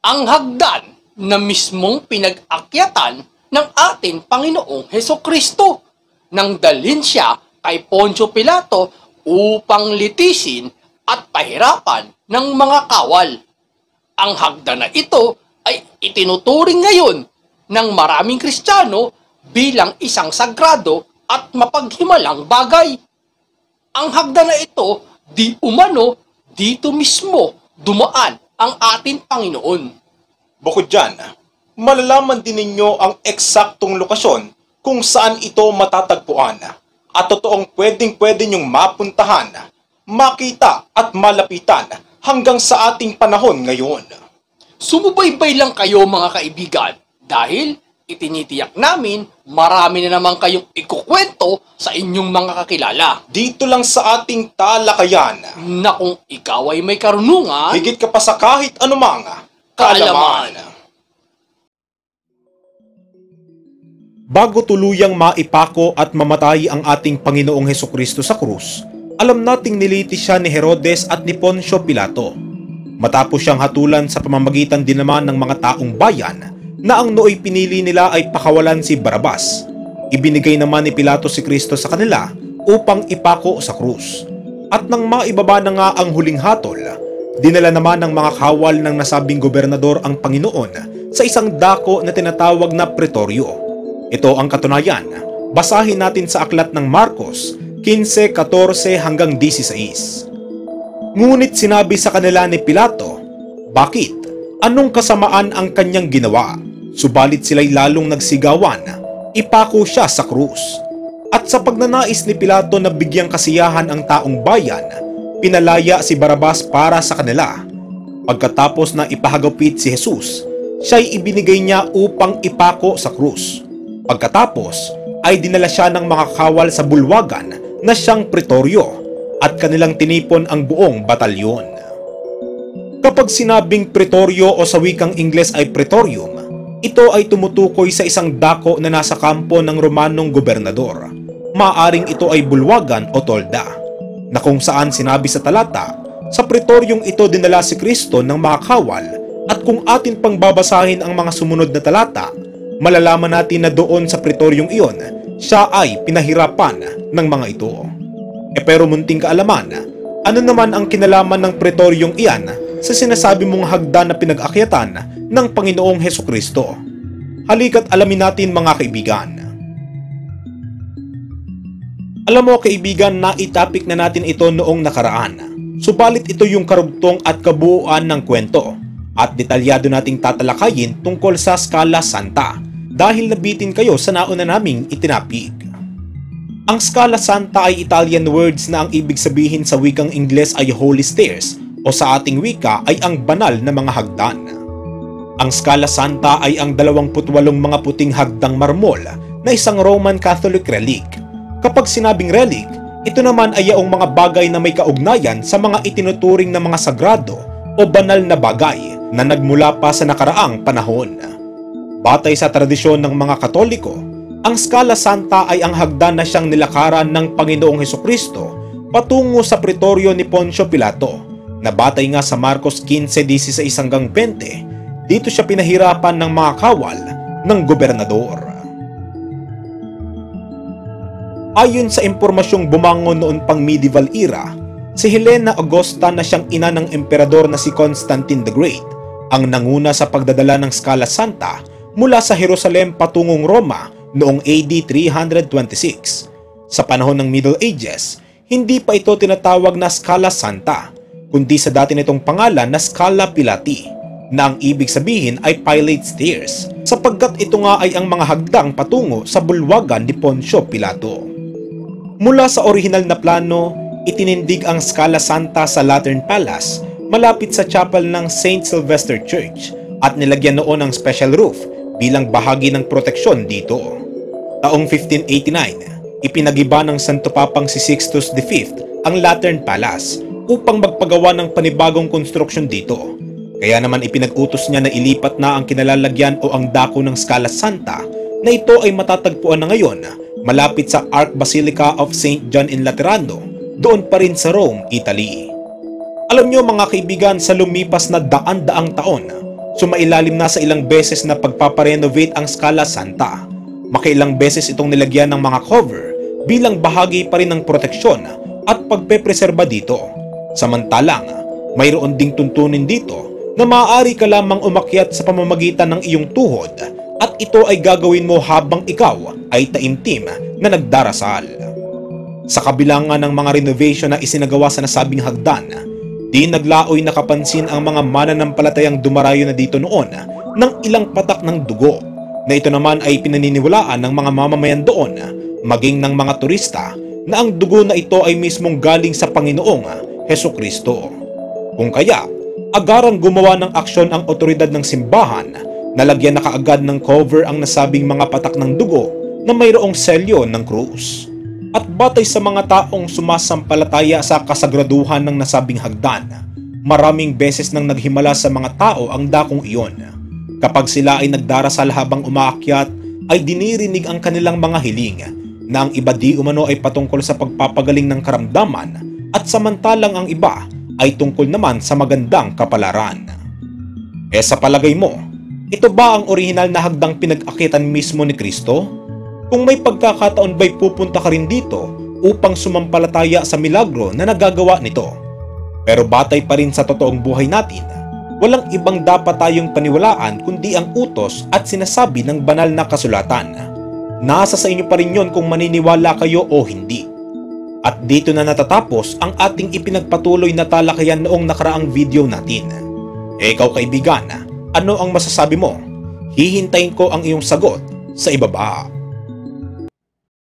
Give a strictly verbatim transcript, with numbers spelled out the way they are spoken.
ang hagdan na mismong pinag-akyatan ng ating Panginoong Hesukristo nang dalhin siya kay Poncio Pilato upang litisin at pahirapan ng mga kawal. Ang hagdan na ito ay itinuturing ngayon ng maraming Kristiyano bilang isang sagrado at mapaghimalang bagay. Ang hagdan na ito, di umano, dito mismo dumaan ang ating Panginoon. Bukod dyan, malalaman din ninyo ang eksaktong lokasyon kung saan ito matatagpuan at totoong pwedeng-pwede nyong mapuntahan, makita at malapitan hanggang sa ating panahon ngayon. Sumubaybay lang kayo mga kaibigan dahil itinitiyak namin marami na naman kayong ikukwento sa inyong mga kakilala. Dito lang sa ating talakayan Na kung ikaw ay may karunungan, higit ka pa sa kahit anumang kaalaman. Bago tuluyang maipako at mamatay ang ating Panginoong Hesukristo sa krus, alam nating nilitis siya ni Herodes at ni Poncio Pilato. Matapos siyang hatulan sa pamamagitan din naman ng mga taong bayan na ang nooy pinili nila ay pakawalan si Barabas. Ibinigay naman ni Pilato si Kristo sa kanila upang ipako sa krus. At nang maibaba na nga ang huling hatol, dinala naman ng mga kawal ng nasabing gobernador ang Panginoon sa isang dako na tinatawag na Pretorio. Ito ang katunayan. Basahin natin sa aklat ng Marcos fifteen fourteen hanggang sixteen. Ngunit sinabi sa kanila ni Pilato, "Bakit? Anong kasamaan ang kanyang ginawa?" Subalit sila'y lalong nagsigawan, ipako siya sa krus. At sa pagnanais ni Pilato na bigyang kasiyahan ang taong bayan, pinalaya si Barabas para sa kanila. Pagkatapos na ipahagupit si Jesus, siya'y ibinigay niya upang ipako sa krus. Pagkatapos ay dinala siya ng mga kawal sa bulwagan na siyang Pretorio at kanilang tinipon ang buong batalyon. Kapag sinabing Pretorio o sa wikang Ingles ay Praetorium, ito ay tumutukoy sa isang dako na nasa kampo ng Romanong gobernador. Maaring ito ay bulwagan o tolda, na kung saan sinabi sa talata, sa Pretoryong ito dinala si Kristo ng mga kawal, at kung atin pang babasahin ang mga sumunod na talata, malalaman natin na doon sa Pretoryong iyon, siya ay pinahirapan ng mga ito. E pero munting kaalaman, ano naman ang kinalaman ng Pretoryong iyan sa sinasabi mong hagdan na pinag-akyatan ng Panginoong Hesukristo? Halika't alamin natin mga kaibigan. Alam mo kaibigan na itapik na natin ito noong nakaraan. Subalit ito yung karugtong at kabuuan ng kwento at detalyado nating tatalakayin tungkol sa Scala Santa dahil nabitin kayo sa nauna naming itinapik. Ang Scala Santa ay Italian words na ang ibig sabihin sa wikang Ingles ay Holy Stairs o sa ating wika ay ang banal na mga hagdan. Ang Scala Santa ay ang dalawampu't-walong mga puting hagdang marmol na isang Roman Catholic relic. Kapag sinabing relic, ito naman ay yaong mga bagay na may kaugnayan sa mga itinuturing na mga sagrado o banal na bagay na nagmula pa sa nakaraang panahon. Batay sa tradisyon ng mga Katoliko, ang Scala Santa ay ang hagdan na siyang nilakaran ng Panginoong Hesukristo patungo sa Pretorio ni Poncio Pilato, na batay nga sa Marcos fifteen sixteen hanggang twenty, dito siya pinahirapan ng mga kawal ng gobernador. Ayon sa impormasyong bumangon noon pang medieval era, si Helena Augusta na siyang ina ng emperador na si Constantine the Great ang nanguna sa pagdadala ng Scala Santa mula sa Jerusalem patungong Roma noong A D three twenty-six. Sa panahon ng Middle Ages, hindi pa ito tinatawag na Scala Santa, kundi sa dati nitong pangalan na Scala Pilati, na ang ibig sabihin ay Pilate Stairs, sapagkat ito nga ay ang mga hagdang patungo sa bulwagan ni Poncio Pilato. Mula sa orihinal na plano, itinindig ang Scala Santa sa Lateran Palace malapit sa chapel ng Saint Sylvester Church at nilagyan noon ng special roof bilang bahagi ng proteksyon dito. Taong fifteen eighty-nine, ipinagiba ng Santo Papang si Sixtus the Fifth ang Lateran Palace upang magpagawa ng panibagong konstruksyon dito. Kaya naman ipinag-utos niya na ilipat na ang kinalalagyan o ang dako ng Scala Santa na ito ay matatagpuan na ngayon malapit sa Archbasilica of Saint John in Laterano, doon pa rin sa Rome, Italy. Alam nyo mga kaibigan, sa lumipas na daan-daang taon, Sumailalim na sa ilang beses na pagpaparenovate ang Scala Santa. Makailang beses itong nilagyan ng mga cover bilang bahagi pa rin ng proteksyon at pagpepreserba dito. Samantalang, mayroon ding tuntunin dito na maaari ka lamang umakyat sa pamamagitan ng iyong tuhod at ito ay gagawin mo habang ikaw ay taimtim na nagdarasal. Sa kabilangan ng mga renovation na isinagawa sa nasabing hagdan, di naglaoy nakapansin ang mga mananampalatayang dumarayo na dito noon ng ilang patak ng dugo na ito naman ay pinaniniwalaan ng mga mamamayan doon maging ng mga turista na ang dugo na ito ay mismong galing sa Panginoong Hesukristo. Kung kaya, agarang gumawa ng aksyon ang otoridad ng simbahan na lagyan na kaagad ng cover ang nasabing mga patak ng dugo na mayroong selyo ng krus. At batay sa mga taong sumasampalataya sa kasagraduhan ng nasabing hagdan, maraming beses nang naghimala sa mga tao ang dakong iyon. Kapag sila ay nagdarasal habang umaakyat, ay dinirinig ang kanilang mga hiling na ang iba di umano ay patungkol sa pagpapagaling ng karamdaman at samantalang ang iba ay tungkol naman sa magandang kapalaran. E sa palagay mo, ito ba ang orihinal na hagdang pinag-akitan mismo ni Kristo? Kung may pagkakataon ba'y pupunta ka rin dito upang sumampalataya sa milagro na nagagawa nito? Pero batay pa rin sa totoong buhay natin, walang ibang dapat tayong paniwalaan kundi ang utos at sinasabi ng banal na kasulatan. Nasa sa inyo pa rin yon kung maniniwala kayo o hindi. At dito na natatapos ang ating ipinagpatuloy na talakayan noong nakaraang video natin. E ikaw kaibigan, ano ang masasabi mo? Hihintayin ko ang iyong sagot sa ibaba.